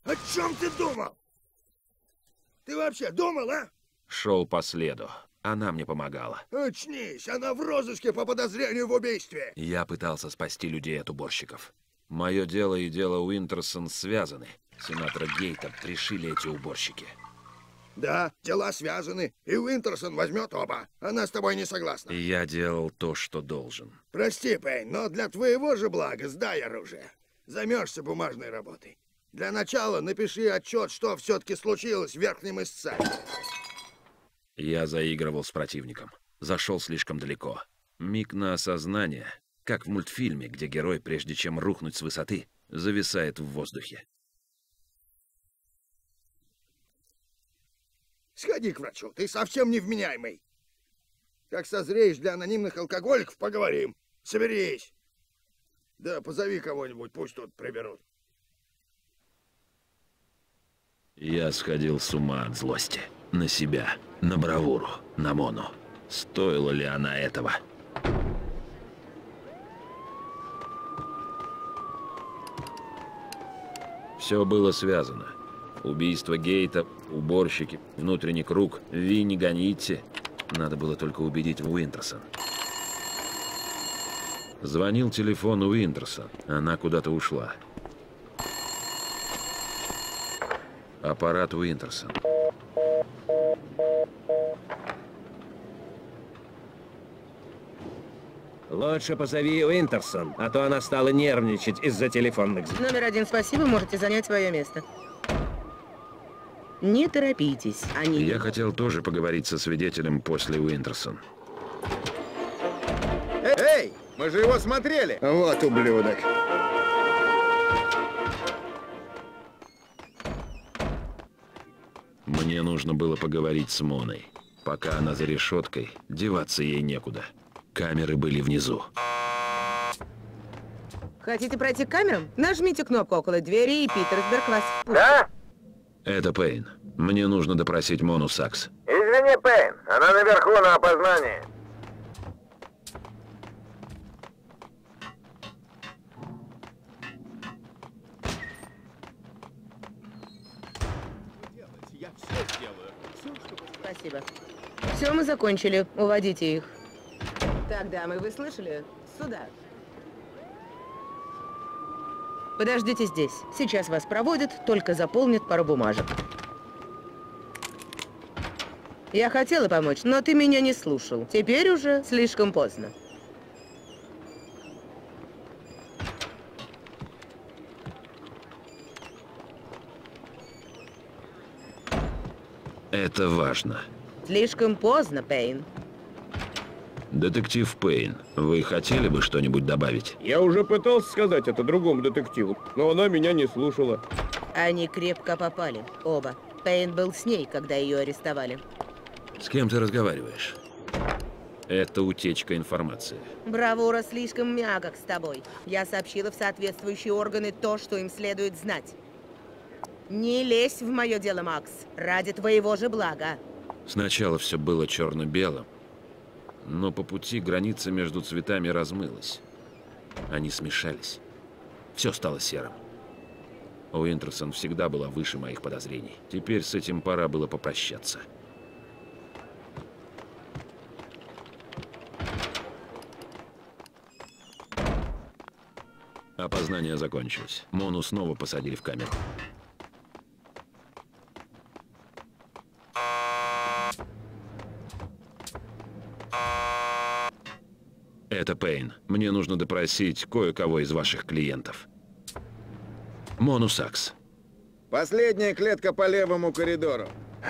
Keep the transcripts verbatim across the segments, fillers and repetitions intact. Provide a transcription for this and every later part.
О чем ты думал? Ты вообще думал, а? Шел по следу. Она мне помогала. Очнись, она в розыске по подозрению в убийстве. Я пытался спасти людей от уборщиков. Мое дело и дело Уинтерсон связаны. Сенатора Гейта пришили эти уборщики. Да, дела связаны, и Уинтерсон возьмет оба. Она с тобой не согласна. И я делал то, что должен. Прости, Пейн, но для твоего же блага сдай оружие. Займешься бумажной работой. Для начала напиши отчет, что все-таки случилось в Верхнем Иссайде. Я заигрывал с противником. Зашел слишком далеко. Миг на осознание, как в мультфильме, где герой, прежде чем рухнуть с высоты, зависает в воздухе. Сходи к врачу, ты совсем невменяемый. Как созреешь для анонимных алкоголиков, поговорим. Соберись. Да позови кого-нибудь, пусть тут приберут. Я сходил с ума от злости. На себя, на бравуру, на Мону. Стоила ли она этого? Все было связано. Убийство Гейта, уборщики, внутренний круг, Винни Ганьитти. Надо было только убедить Уинтерсон. Звонил телефон Уинтерсон. Она куда-то ушла. Аппарат Уинтерсон. Лучше позови Уинтерсон, а то она стала нервничать из-за телефонных звонков. Номер один, спасибо, можете занять свое место. Не торопитесь, они... Я хотел тоже поговорить со свидетелем после Уинтерсон. Эй, мы же его смотрели! Вот ублюдок. Мне нужно было поговорить с Моной. Пока она за решеткой, деваться ей некуда. Камеры были внизу. Хотите пройти к камерам? Нажмите кнопку около двери, и Питерсберг вас впустит. Да? Это Пейн. Мне нужно допросить Мону Сакс. Извини, Пейн, она наверху на опознании. Спасибо. Все, мы закончили. Уводите их. Так, дамы, вы слышали? Сюда. Подождите здесь. Сейчас вас проводят, только заполнят пару бумажек. Я хотела помочь, но ты меня не слушал. Теперь уже слишком поздно. Это важно. Слишком поздно, Пейн. Детектив Пейн, вы хотели бы что-нибудь добавить? Я уже пытался сказать это другому детективу, но она меня не слушала. Они крепко попали. Оба. Пейн был с ней, когда ее арестовали. С кем ты разговариваешь? Это утечка информации. Бравура слишком мягок с тобой. Я сообщила в соответствующие органы то, что им следует знать. Не лезь в мое дело, Макс. Ради твоего же блага. Сначала все было черно-белым, но по пути граница между цветами размылась. Они смешались. Все стало серым. Уинтерсон всегда была выше моих подозрений. Теперь с этим пора было попрощаться. Опознание закончилось. Мону снова посадили в камеру. Это Пейн. Мне нужно допросить кое-кого из ваших клиентов. Мону Сакс. Последняя клетка по левому коридору.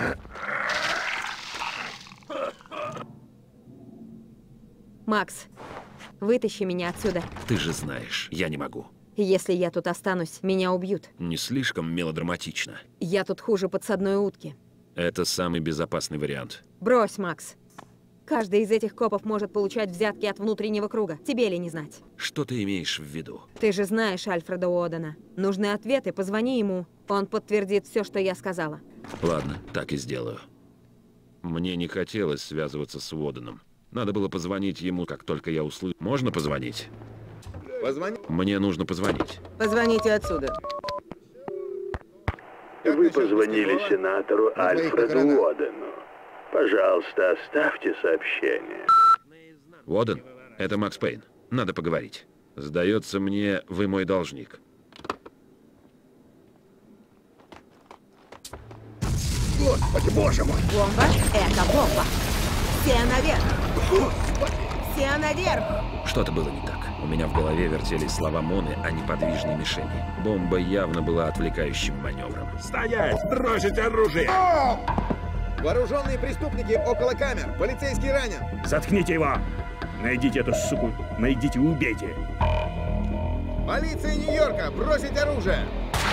Макс, вытащи меня отсюда. Ты же знаешь, я не могу. Если я тут останусь, меня убьют. Не слишком мелодраматично. Я тут хуже подсадной утки. Это самый безопасный вариант. Брось, Макс. Каждый из этих копов может получать взятки от внутреннего круга. Тебе ли не знать? Что ты имеешь в виду? Ты же знаешь Альфреда Уодена. Нужны ответы, позвони ему. Он подтвердит все, что я сказала. Ладно, так и сделаю. Мне не хотелось связываться с Уоденом. Надо было позвонить ему, как только я услышал. Можно позвонить? Позвони. Мне нужно позвонить. Позвоните отсюда. Как Вы насчет позвонили мастерова? сенатору На твоих Альфреду похоронах. Уодену. Пожалуйста, оставьте сообщение. Уоден, это Макс Пейн. Надо поговорить. Сдается мне, вы мой должник. Господи, боже мой! Бомба — это бомба. Все наверх. Все наверх. Что-то было не так. У меня в голове вертелись слова Моны о неподвижной мишени. Бомба явно была отвлекающим маневром. Стоять! Бросить оружие! Вооруженные преступники около камер. Полицейский ранен. Заткните его! Найдите эту суку, найдите и убейте. Полиция Нью-Йорка, бросить оружие!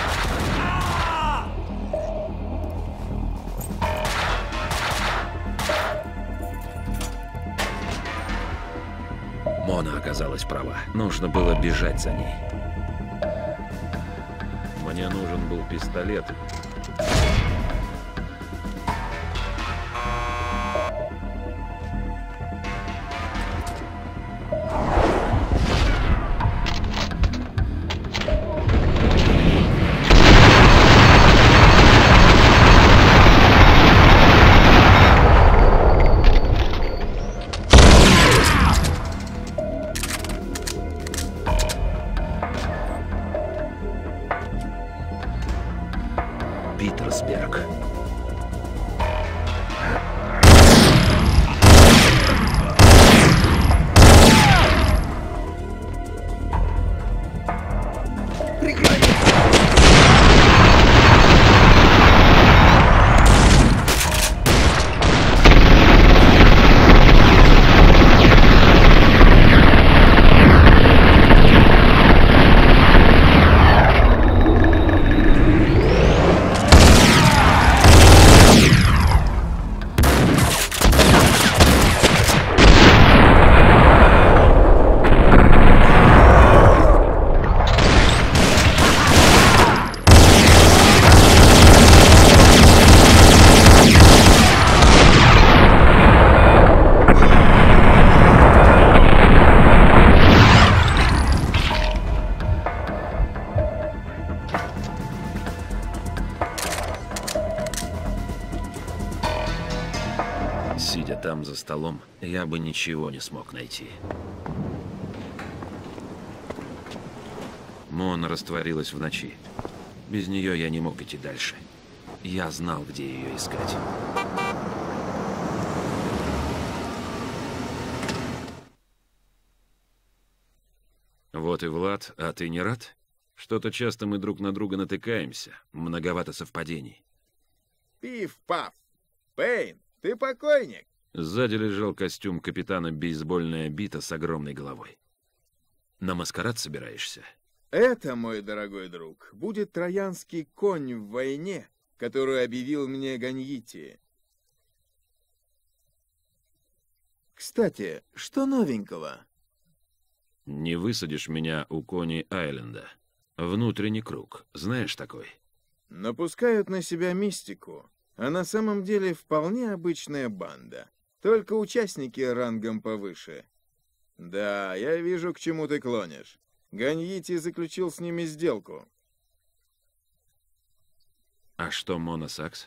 Мона оказалась права. Нужно было бежать за ней. Мне нужен был пистолет. Питерсберг. Сидя там за столом, я бы ничего не смог найти. Мона растворилась в ночи. Без нее я не мог идти дальше. Я знал, где ее искать. Вот и Влад, а ты не рад? Что-то часто мы друг на друга натыкаемся. Многовато совпадений. Пиф-паф. Пейн, ты покойник. Сзади лежал костюм капитана бейсбольная бита с огромной головой. На маскарад собираешься? Это, мой дорогой друг, будет троянский конь в войне, которую объявил мне Ганьити. Кстати, что новенького? Не высадишь меня у Кони-Айленда. Внутренний круг. Знаешь такой? Напускают на себя мистику, а на самом деле вполне обычная банда. Только участники рангом повыше. Да, я вижу, к чему ты клонишь. Ганьити заключил с ними сделку. А что Мона Сакс?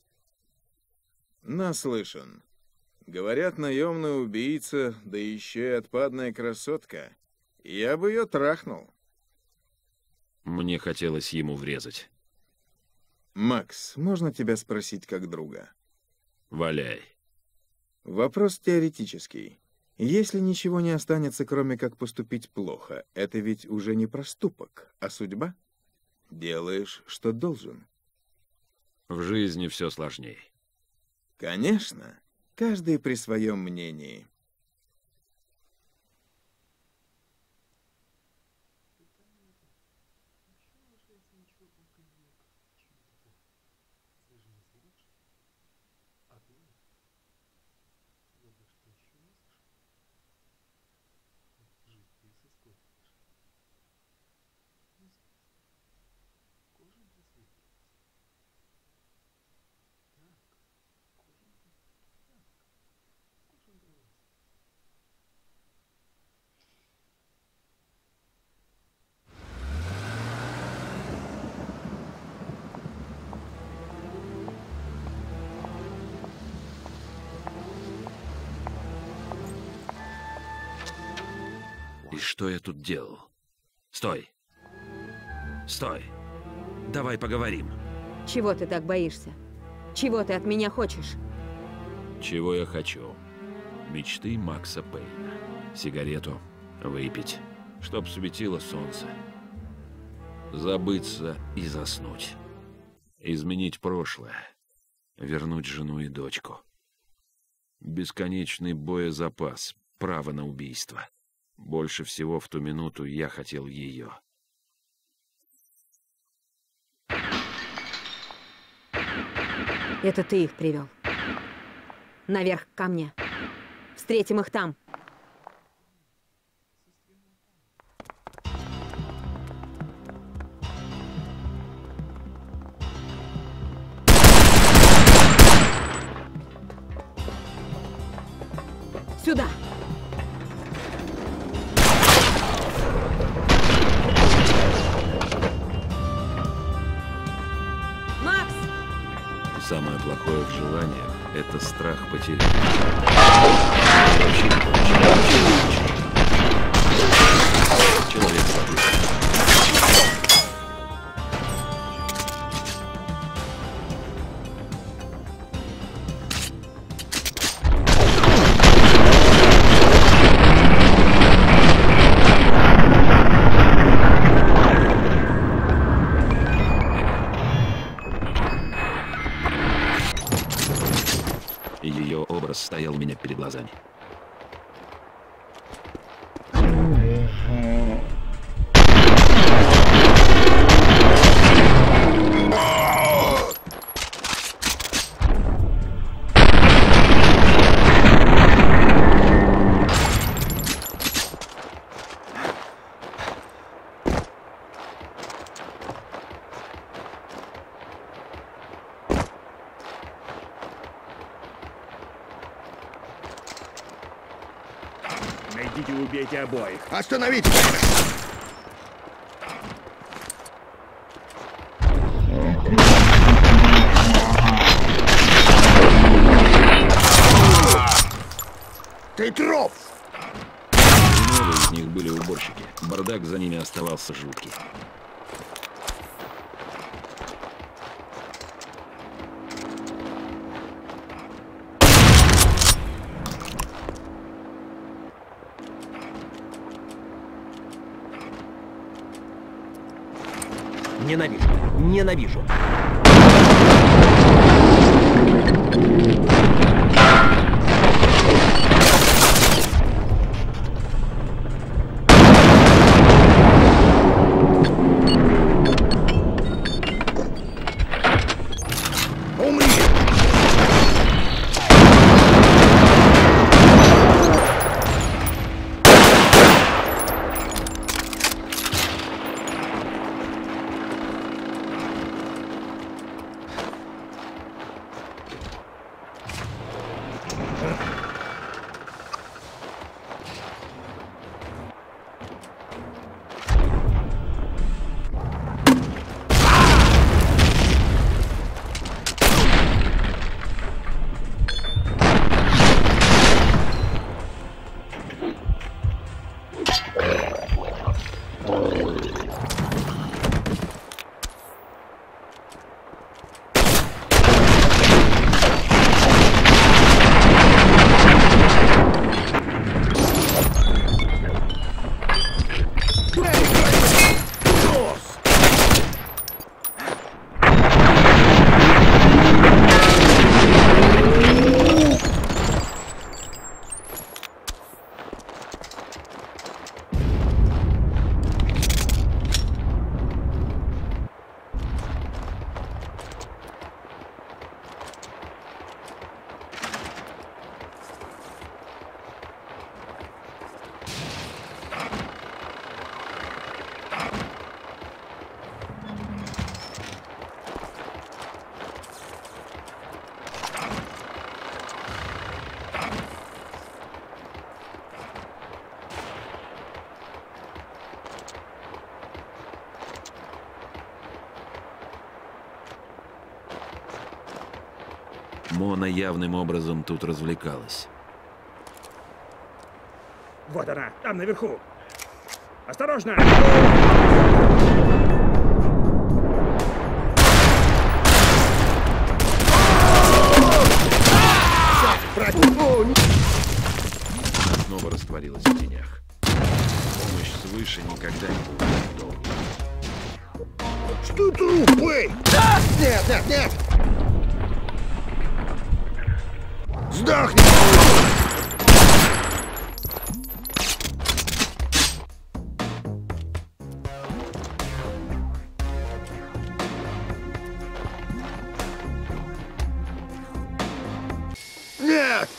Наслышан. Говорят, наемная убийца, да еще и отпадная красотка. Я бы ее трахнул. Мне хотелось ему врезать. Макс, можно тебя спросить как друга? Валяй. Вопрос теоретический. Если ничего не останется, кроме как поступить плохо, это ведь уже не проступок, а судьба? Делаешь, что должен. В жизни все сложнее. Конечно. Каждый при своем мнении. И что я тут делал? Стой! Стой! Давай поговорим. Чего ты так боишься? Чего ты от меня хочешь? Чего я хочу? Мечты Макса Пейна. Сигарету выпить, чтоб светило солнце. Забыться и заснуть. Изменить прошлое. Вернуть жену и дочку. Бесконечный боезапас. Право на убийство. Больше всего в ту минуту я хотел ее. Это ты их привел. Наверх ко мне. Встретим их там. Сюда! Макс! Самое плохое в желаниях — это страх потерять. Человек забыл. Ее образ стоял у меня перед глазами. Найдите и убейте обоих. Остановитесь! Ты труп! Много из них были уборщики. Бардак за ними оставался жуткий. Ненавижу. Ненавижу. Умри! Мона явным образом тут развлекалась. Вот она, там наверху. Осторожно! Она снова растворилась в тенях. Помощь свыше никогда не бывает долгой. Что труп, Бэй? Нет, нет, нет! Сдохни! Нет!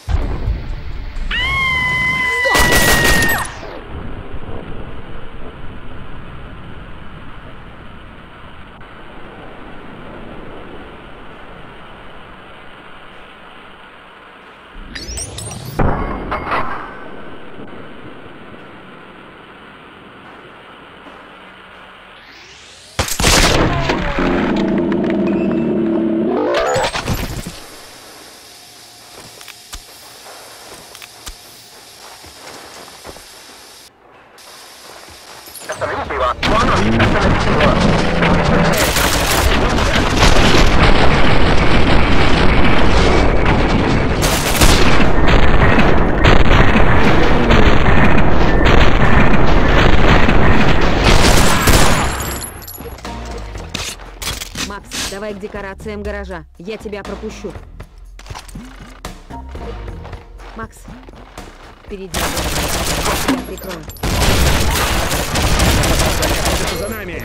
Остановите его! Вон он! Остановите его! Макс, давай к декорациям гаража. Я тебя пропущу. Макс, впереди. Я прикрою. За нами!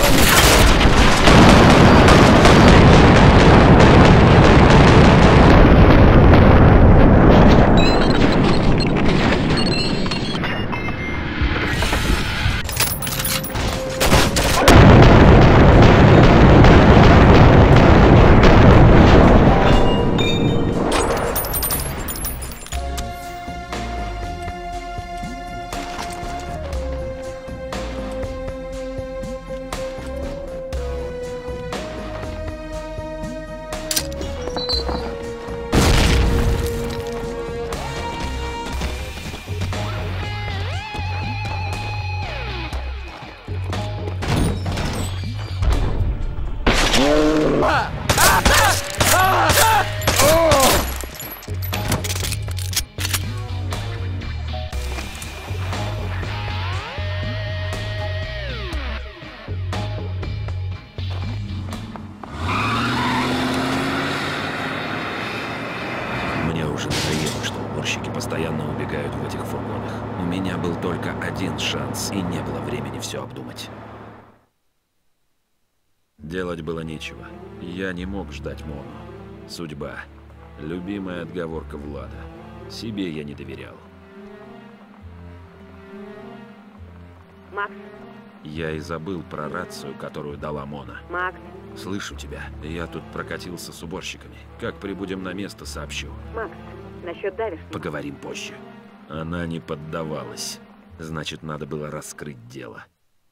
Мне уже надоело, что уборщики постоянно убегают в этих фургонах. У меня был только один шанс, и не было времени все обдумать. Делать было нечего. Я не мог ждать Мону. Судьба. Любимая отговорка Влада. Себе я не доверял. Макс, Я и забыл про рацию, которую дала Мона. Макс, Слышу тебя. Я тут прокатился с уборщиками. Как прибудем на место, сообщу. Макс, насчет давишь? Поговорим позже. Она не поддавалась. Значит, надо было раскрыть дело.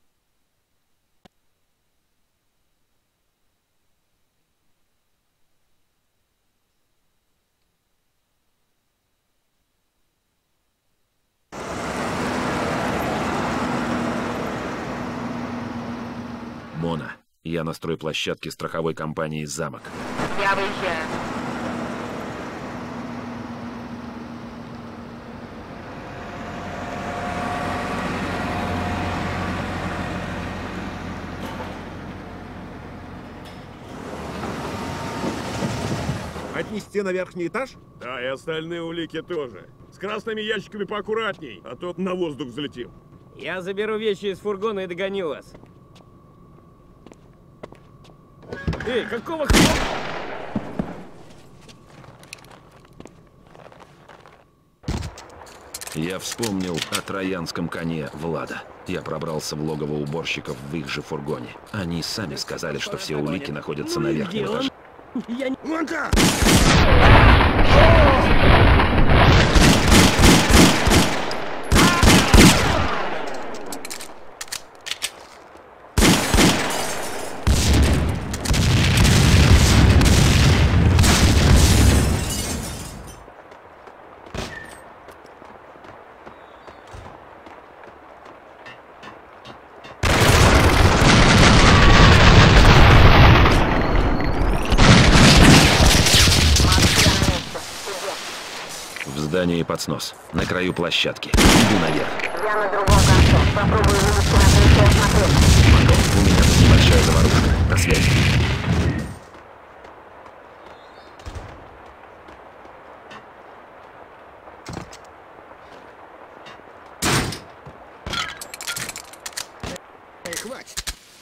Мона, я на стройплощадке страховой компании «Замок». Я выезжаю. Отнести на верхний этаж? Да, и остальные улики тоже. С красными ящиками поаккуратней, а то на воздух взлетим. Я заберу вещи из фургона и догоню вас. Эй, какого хрена? Я вспомнил о троянском коне Влада. Я пробрался в логово уборщиков в их же фургоне. Они сами сказали, что все улики находятся на верхнем этаже. Я не... Вон там! здании под снос, на краю площадки. Иду наверх. Я на другом конце. Попробую вывести на крышу и осмотреть. Потом у меня тут небольшая заварушка. До связи. Эй, хватит.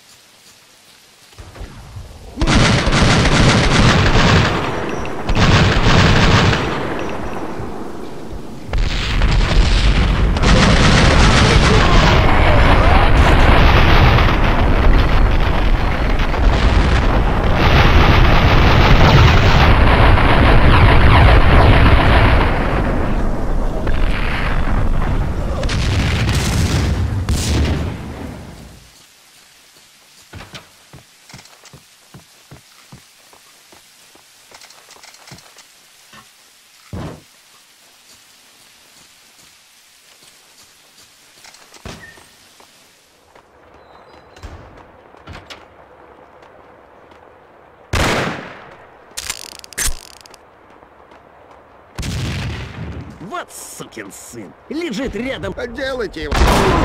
Вот сукин сын. Лежит рядом. Отделайте его.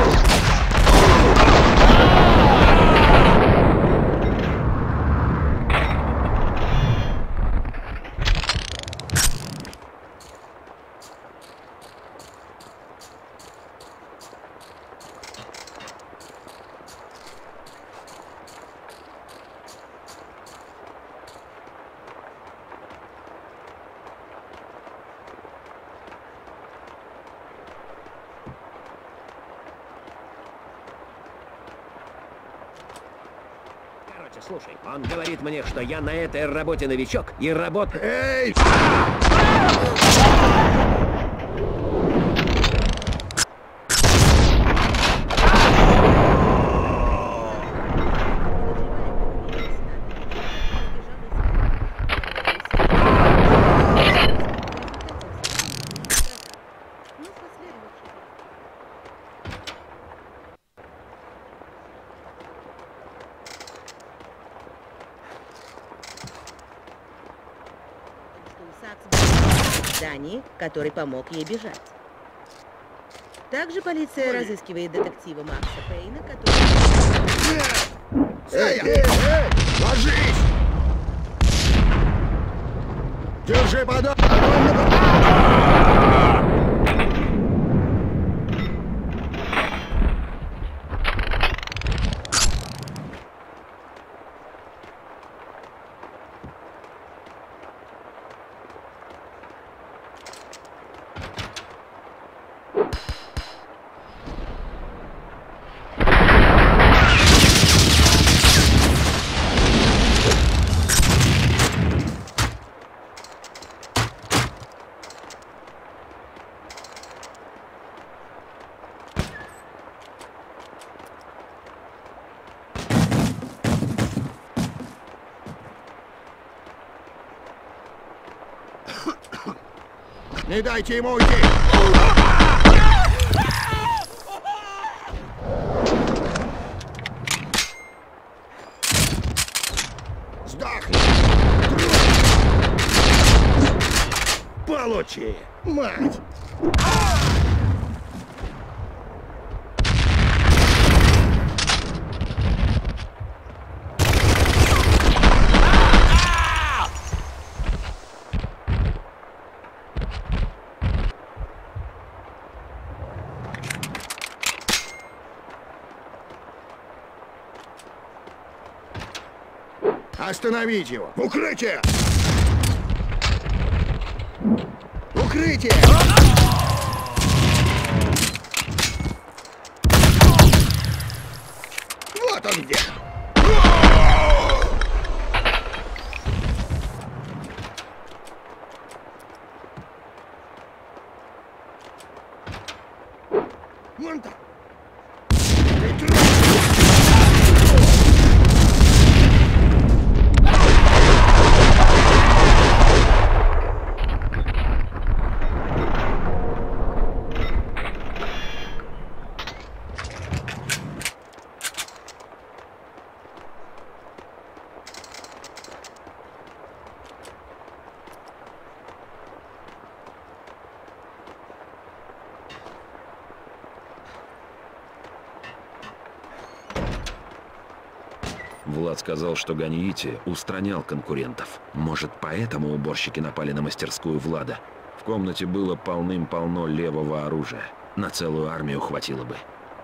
Короче, слушай, он говорит мне, что я на этой работе новичок и работаю... Эй! Дани, который помог ей бежать. Также полиция разыскивает детектива Макса Пейна, который... Эй, эй, эй! Ложись! Держи подол! Не дайте ему уйти! Сдохни! Получи! Мать! Остановить его! Укрытие! Укрытие! Вот он где! Вон там! Влад сказал, что Ганиити устранял конкурентов. Может, поэтому уборщики напали на мастерскую Влада? В комнате было полным-полно левого оружия. На целую армию хватило бы.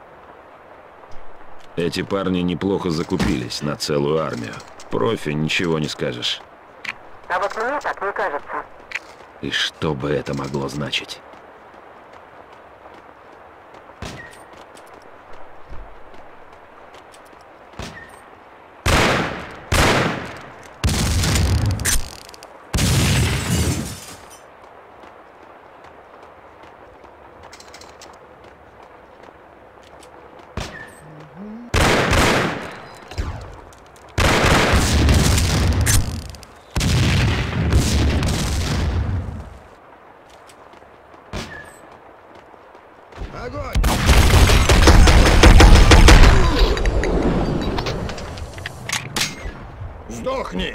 Эти парни неплохо закупились на целую армию. Профи, ничего не скажешь. А вот мне так не кажется. И что бы это могло значить? Огонь! Сдохни!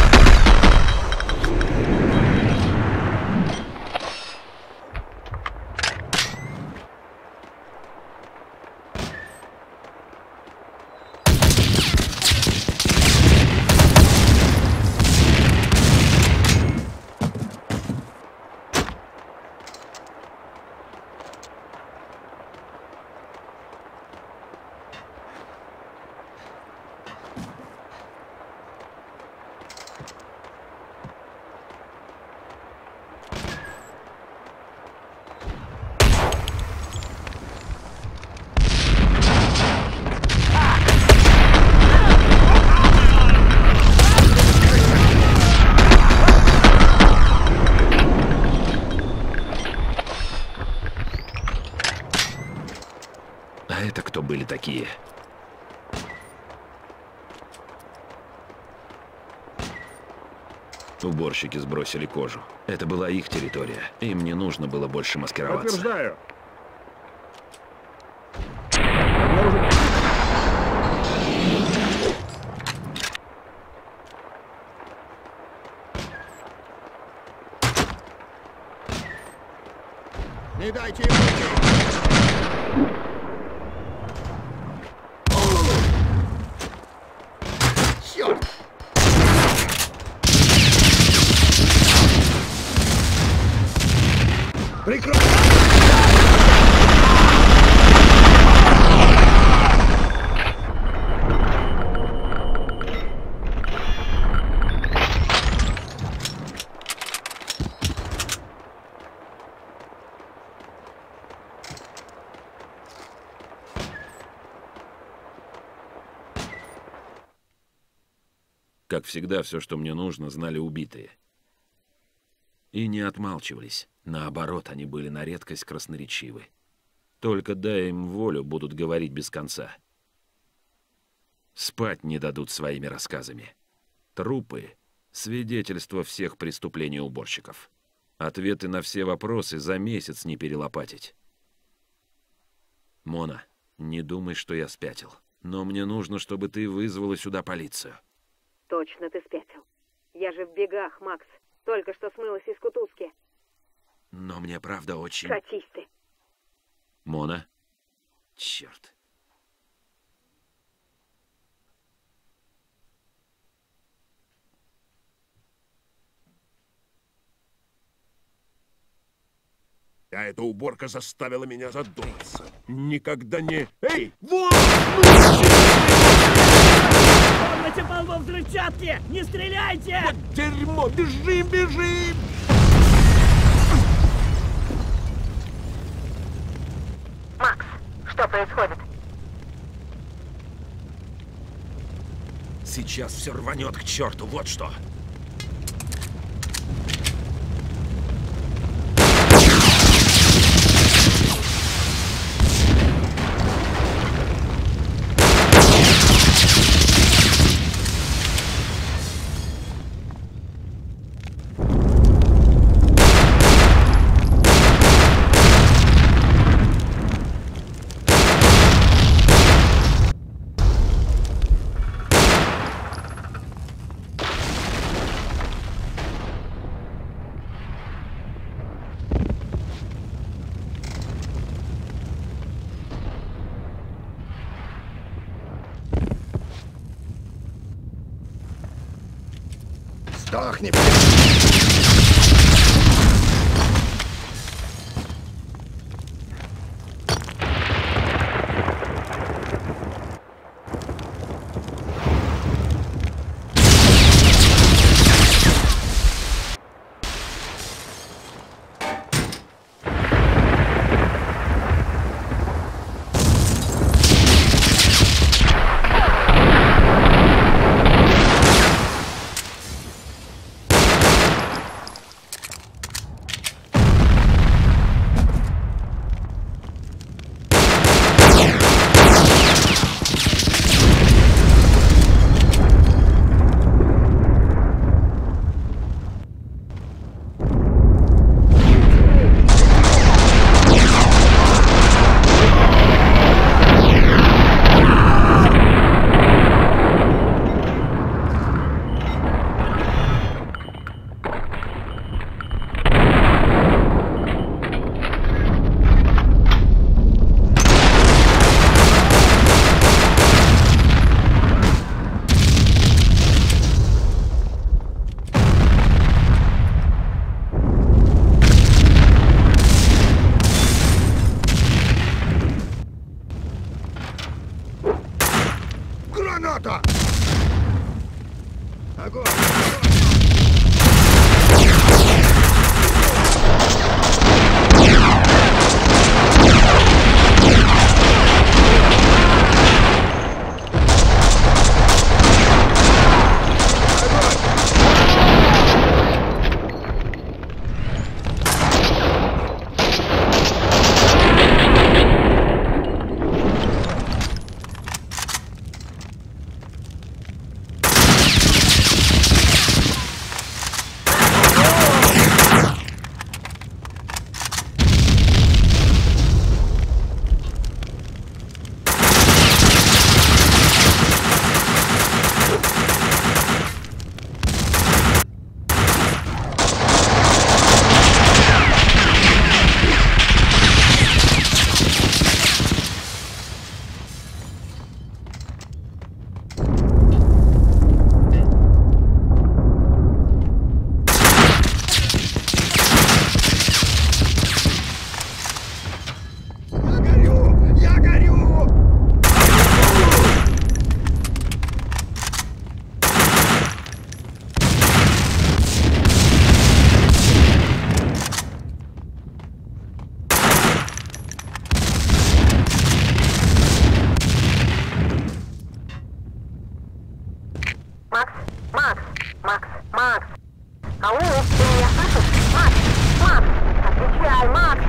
А это кто были такие? Уборщики сбросили кожу. Это была их территория. Им не нужно было больше маскироваться. Подтверждаю. Не дайте им уйти! Черт! Прекрасно! Как всегда, все, что мне нужно, знали убитые. И не отмалчивались. Наоборот, они были на редкость красноречивы. Только дай им волю, будут говорить без конца. Спать не дадут своими рассказами. Трупы — свидетельство всех преступлений уборщиков. Ответы на все вопросы за месяц не перелопатить. Мона, не думай, что я спятил. Но мне нужно, чтобы ты вызвала сюда полицию. Точно ты спятил. Я же в бегах, Макс. Только что смылась из кутузки. Но мне правда очень... Катись ты. Мона? Черт. А эта уборка заставила меня задуматься. Никогда не... Эй, вот! Он натипал во взрывчатке! Не стреляйте! Вот дерьмо! Бежим, бежим! Макс, что происходит? Сейчас все рванет к черту, вот что. Сдохни, граната! Огонь! Макс, Макс, Макс, Макс. Алло, ты меня слышишь? Макс, Макс, отвечай, Макс.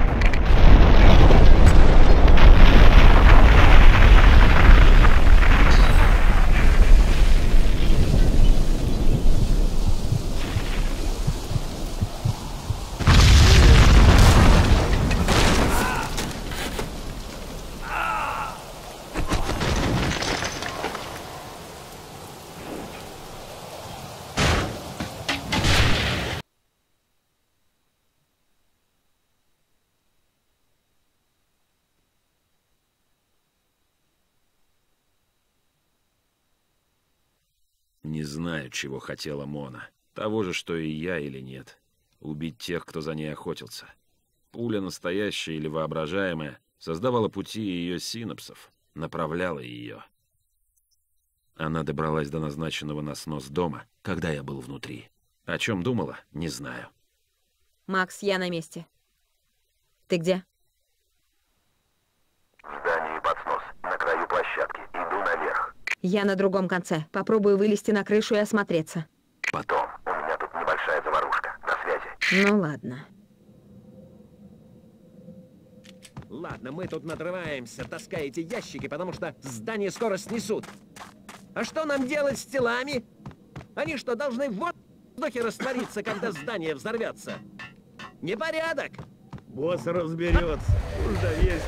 Не знаю, чего хотела Мона. Того же, что и я, или нет. Убить тех, кто за ней охотился. Пуля, настоящая или воображаемая, создавала пути ее синапсов, направляла ее. Она добралась до назначенного на снос дома, когда я был внутри. О чем думала, не знаю. Макс, я на месте. Ты где? В здании под снос, на краю площадки. Иду наверх. Я на другом конце. Попробую вылезти на крышу и осмотреться. Потом. У меня тут небольшая заварушка. До связи. Ну ладно. Ладно, мы тут надрываемся, таскаете ящики, потому что здание скоро снесут. А что нам делать с телами? Они что, должны в воздухе раствориться, когда здание взорвется? Непорядок! Босс разберется. Уж довесит.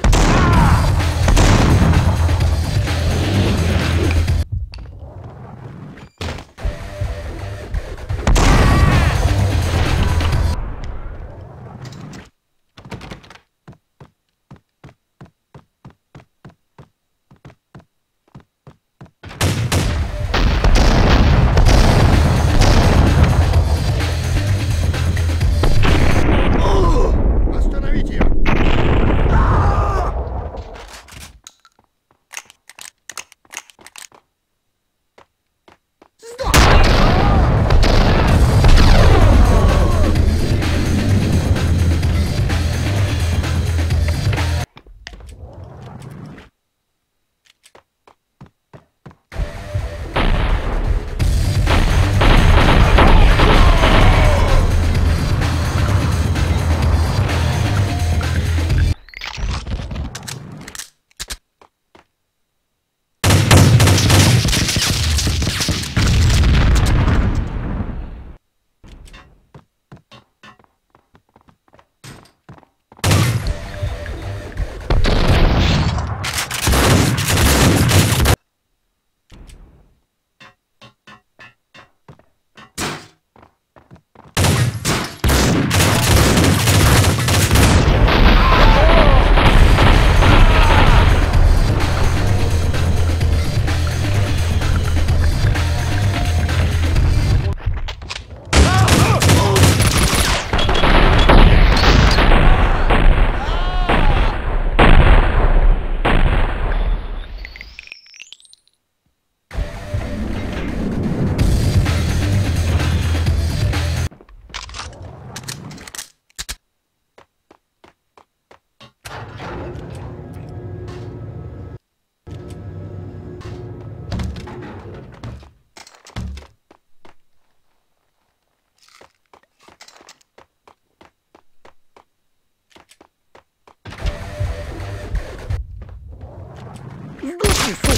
разнесу!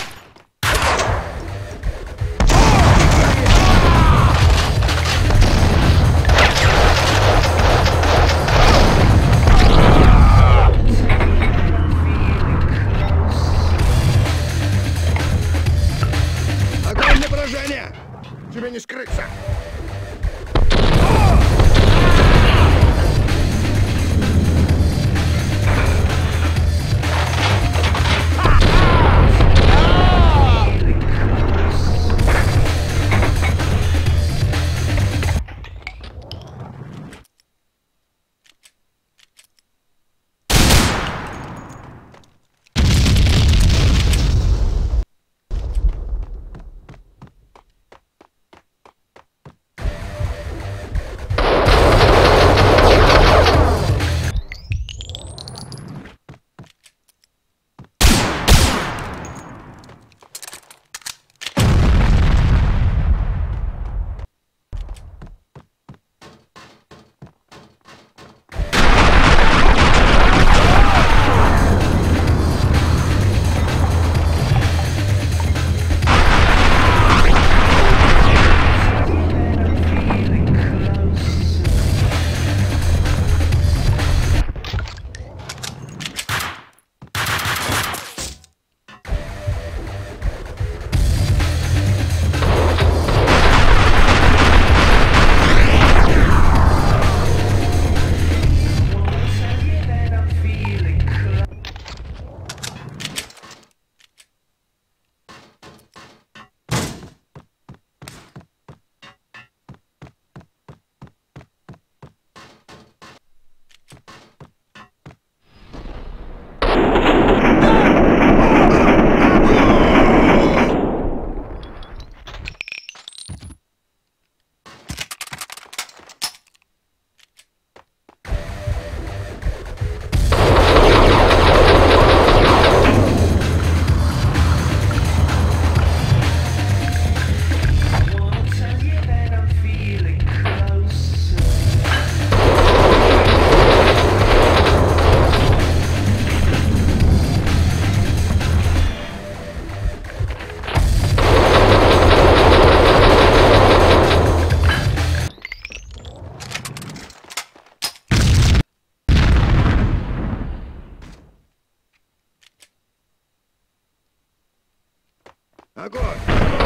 Огонь на поражение! Тебе не скрыться! Огонь!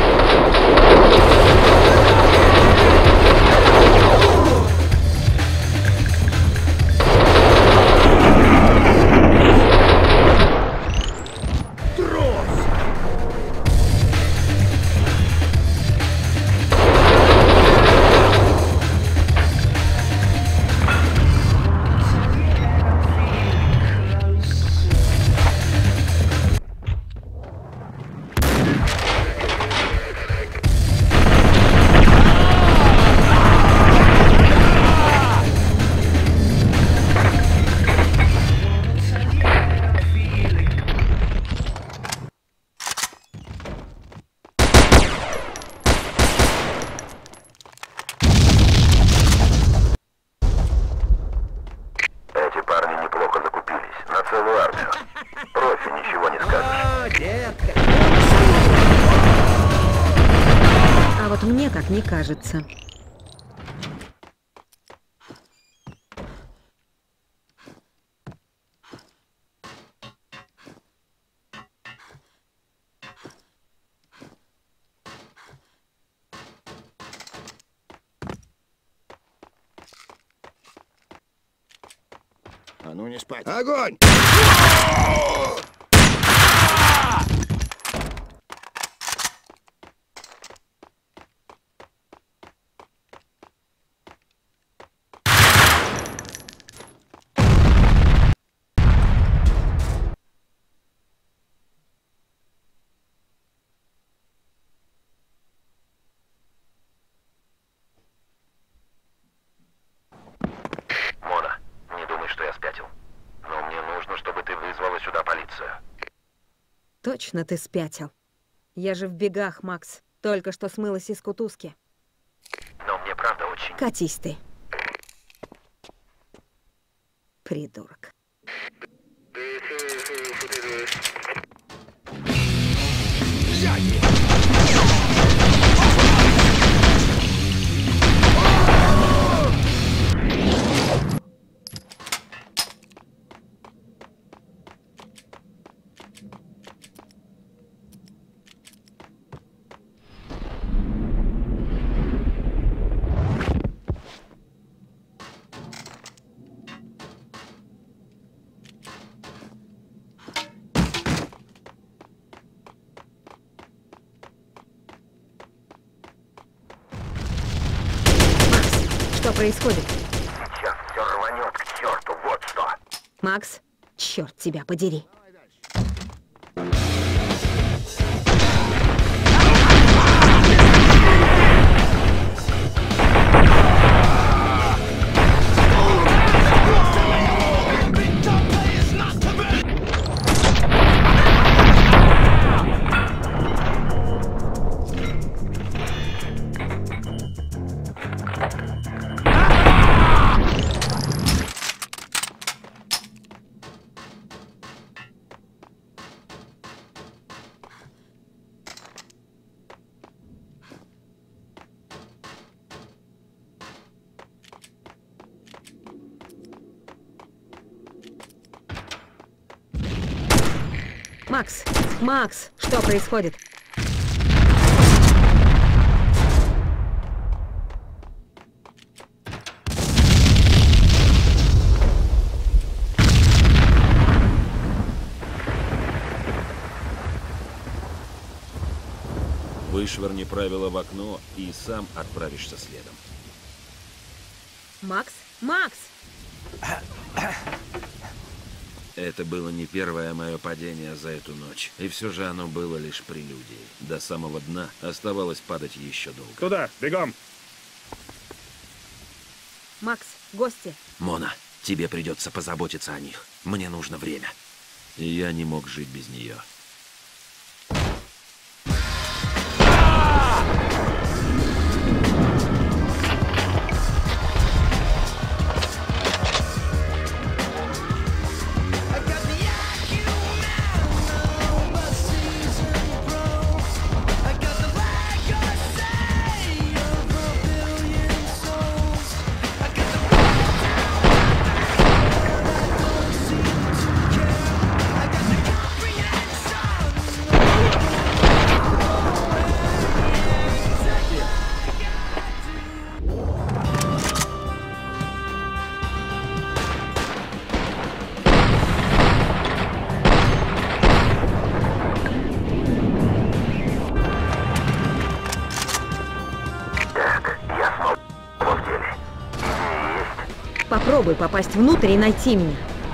Мне так не кажется. А ну не спать. Огонь! Точно ты спятил. Я же в бегах, Макс. Только что смылась из кутузки. Но мне правда очень... Катись ты. Придурок. происходит? Сейчас все рванет к черту, вот что. Макс, черт тебя подери. Макс, Макс, что происходит? Вышвырни правила в окно и сам отправишься следом. Макс? Макс! Это было не первое мое падение за эту ночь. И все же оно было лишь прелюдией. До самого дна оставалось падать еще долго. Туда, бегом! Макс, гости. Мона, тебе придется позаботиться о них. Мне нужно время. И я не мог жить без нее. Попробуй попасть внутрь и найти меня.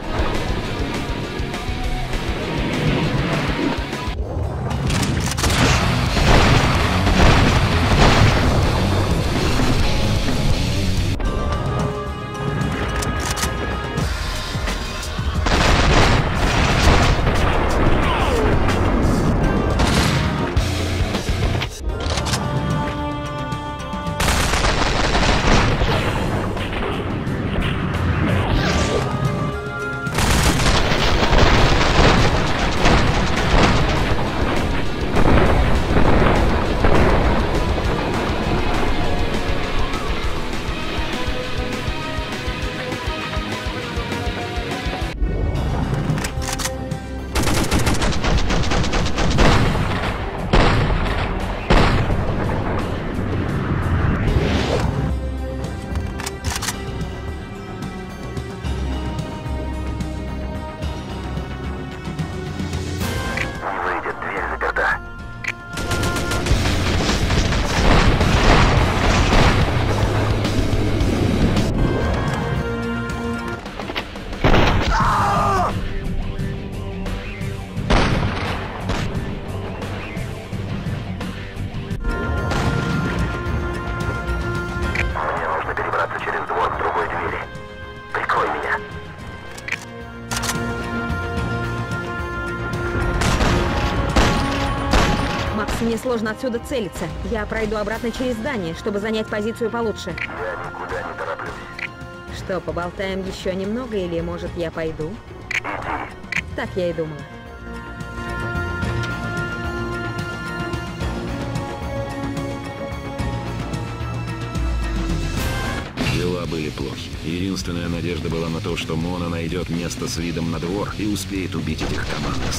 Мне сложно отсюда целиться. Я пройду обратно через здание, чтобы занять позицию получше. Я никуда не тороплюсь. Что, поболтаем еще немного, или, может, я пойду? Иди. Так я и думала. Дела были плохи. Единственная надежда была на то, что Мона найдет место с видом на двор и успеет убить этих командос.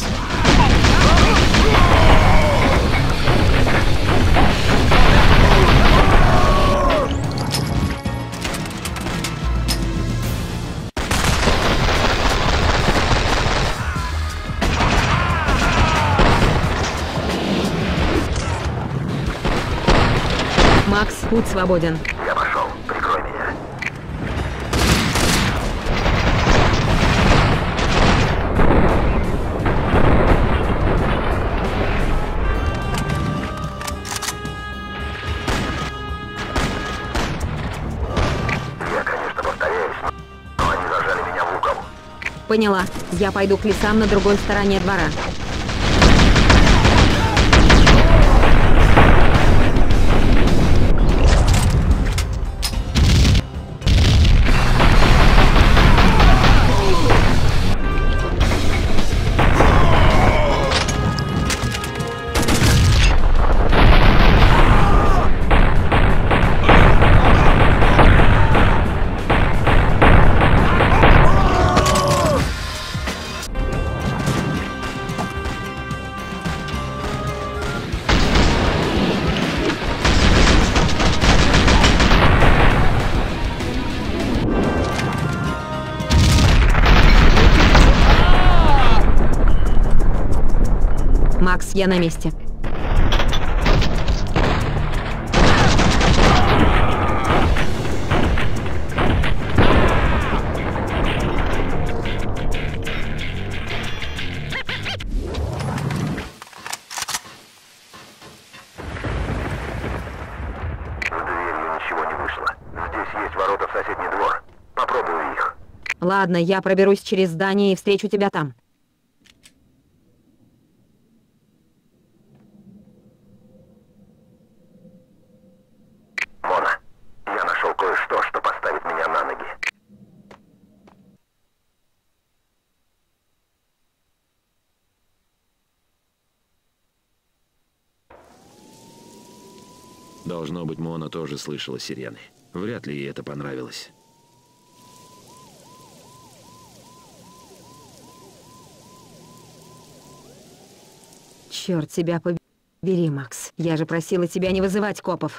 Макс, путь свободен. Я пошел. Прикрой меня. Поняла. Я пойду к лесам на другой стороне двора. Макс, я на месте. Ладно, я проберусь через здание и встречу тебя там. Мона, я нашел кое-что, что поставит меня на ноги. Должно быть, Мона тоже слышала сирены. Вряд ли ей это понравилось. Черт тебя побери, Макс. Я же просила тебя не вызывать копов.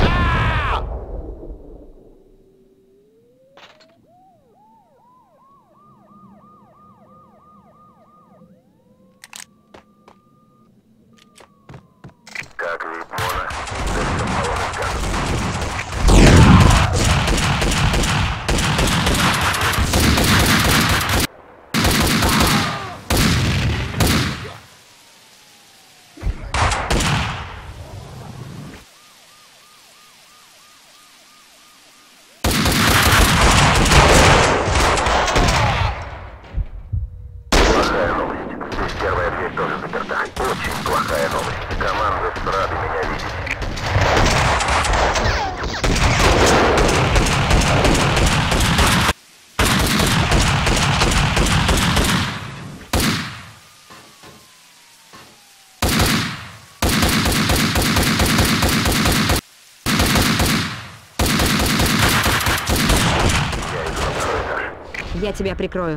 Как видит Мона, зачем поломать газом? Плохая новость. Здесь первая дверь тоже заперта. Очень плохая новость. Команда рады меня видеть. Я иду на второй этаж. Я тебя прикрою.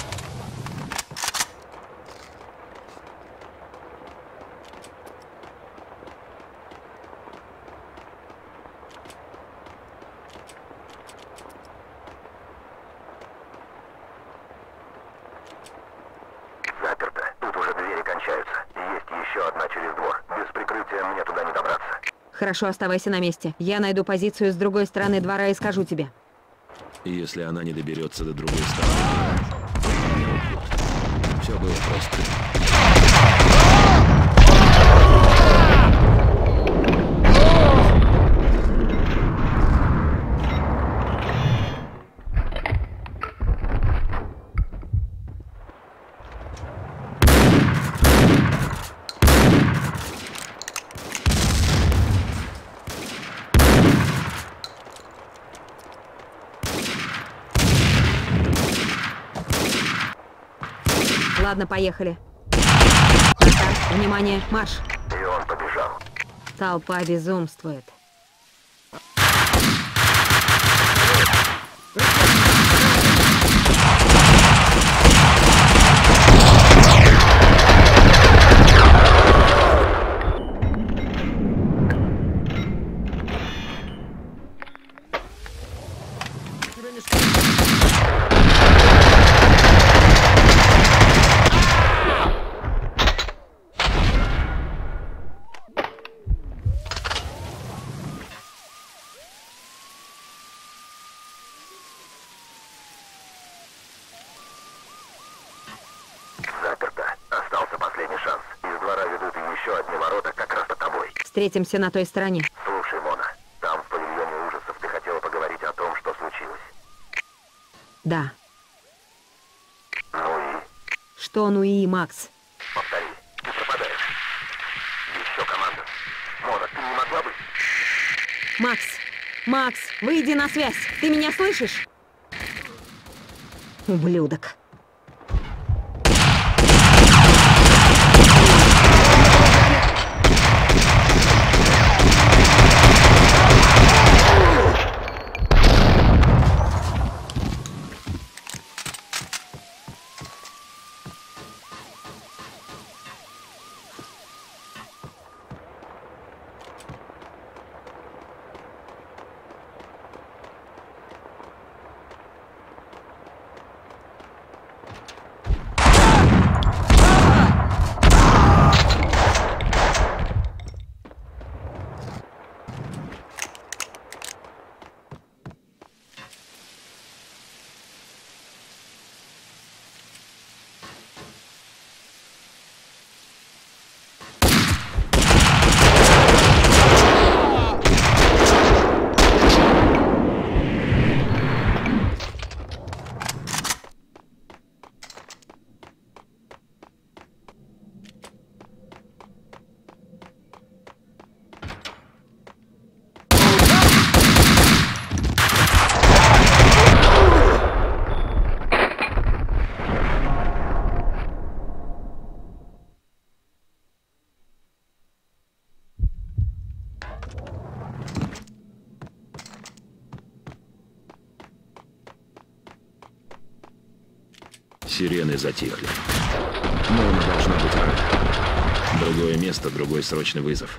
Заперто. Тут уже двери кончаются. Есть еще одна через двор. Без прикрытия мне туда не добраться. Хорошо, оставайся на месте. Я найду позицию с другой стороны двора и скажу тебе. И если она не доберется до другой стороны, меня убьют. Все было просто. Ладно, поехали. Так, внимание, марш. И он побежал. Толпа безумствует. Заперто. Остался последний шанс. Из двора ведут еще одни ворота как раз под тобой. Встретимся на той стороне. Слушай, Мона, там в павильоне ужасов ты хотела поговорить о том, что случилось. Да. Ну что Нуи, Макс? Повтори, ты пропадаешь. Еще команда. Мона, ты не могла бы... Макс! Макс, выйди на связь! Ты меня слышишь? Ублюдок. Сирены затихли. Но она должна быть рада. Другое место, другой срочный вызов.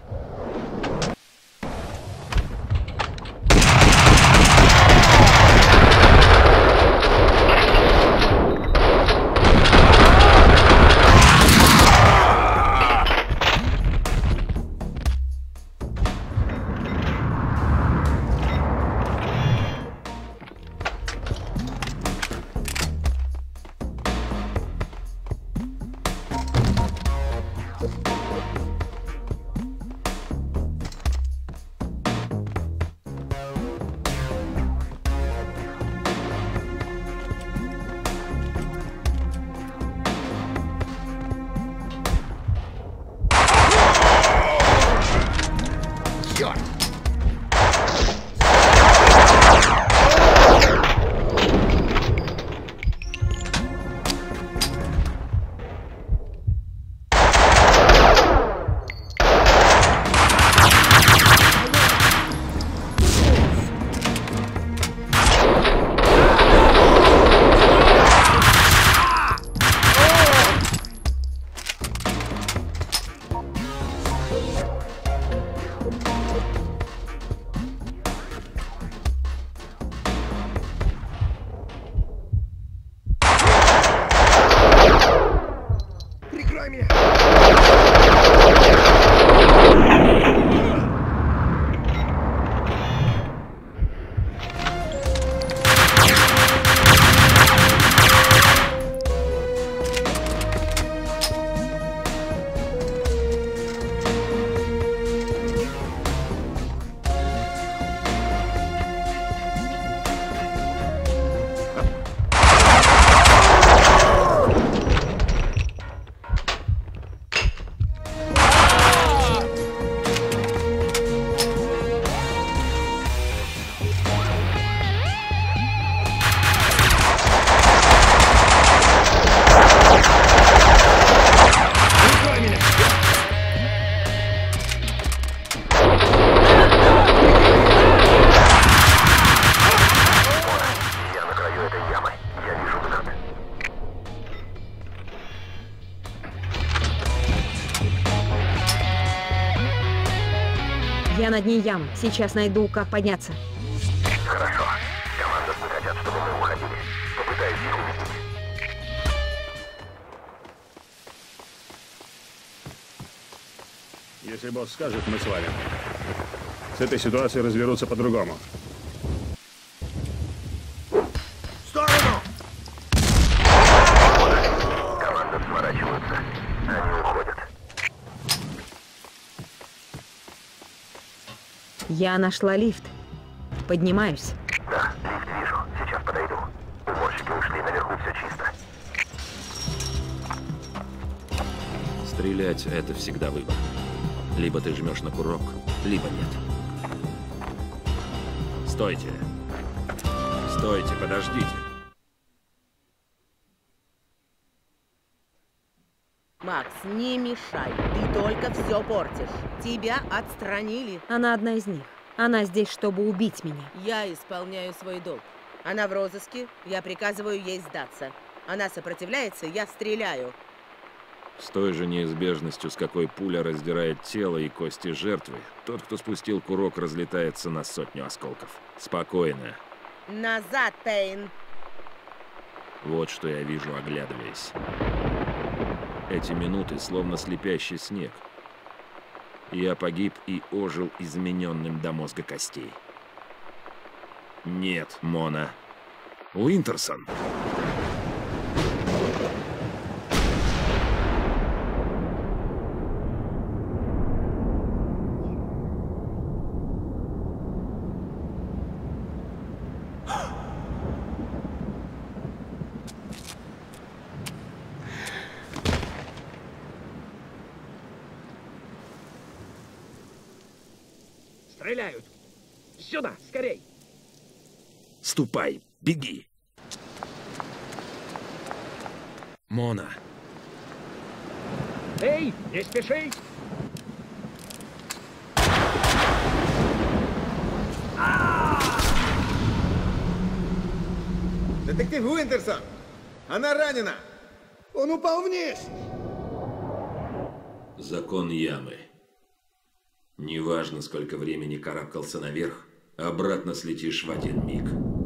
Я на дне ям. Сейчас найду, как подняться. Хорошо. Командос хотят, чтобы мы уходили. Попытаюсь их убедить. Если босс скажет, мы свалим. С этой ситуацией разберутся по-другому. В сторону! Команда сворачиваются. Они уходят. Я нашла лифт. Поднимаюсь. Да, лифт вижу. Сейчас подойду. Уборщики ушли, наверху все чисто. Стрелять — это всегда выбор. Либо ты жмешь на курок, либо нет. Стойте. Стойте, подождите. Макс, не мешай. Ты только все портишь. Тебя отстранили. Она одна из них. Она здесь, чтобы убить меня. Я исполняю свой долг. Она в розыске, я приказываю ей сдаться. Она сопротивляется, я стреляю. С той же неизбежностью, с какой пуля раздирает тело и кости жертвы, тот, кто спустил курок, разлетается на сотню осколков. Спокойно. Назад, Пейн. Вот что я вижу, оглядываясь. Эти минуты словно слепящий снег. Я погиб и ожил измененным до мозга костей. Нет, Мона. Уинтерсон! Стреляют! Сюда, скорей! Ступай, беги! Мона! Эй, не спеши! Детектив Уинтерсон! Она ранена! Он упал вниз! Закон ямы. Неважно, сколько времени карабкался наверх, обратно слетишь в один миг.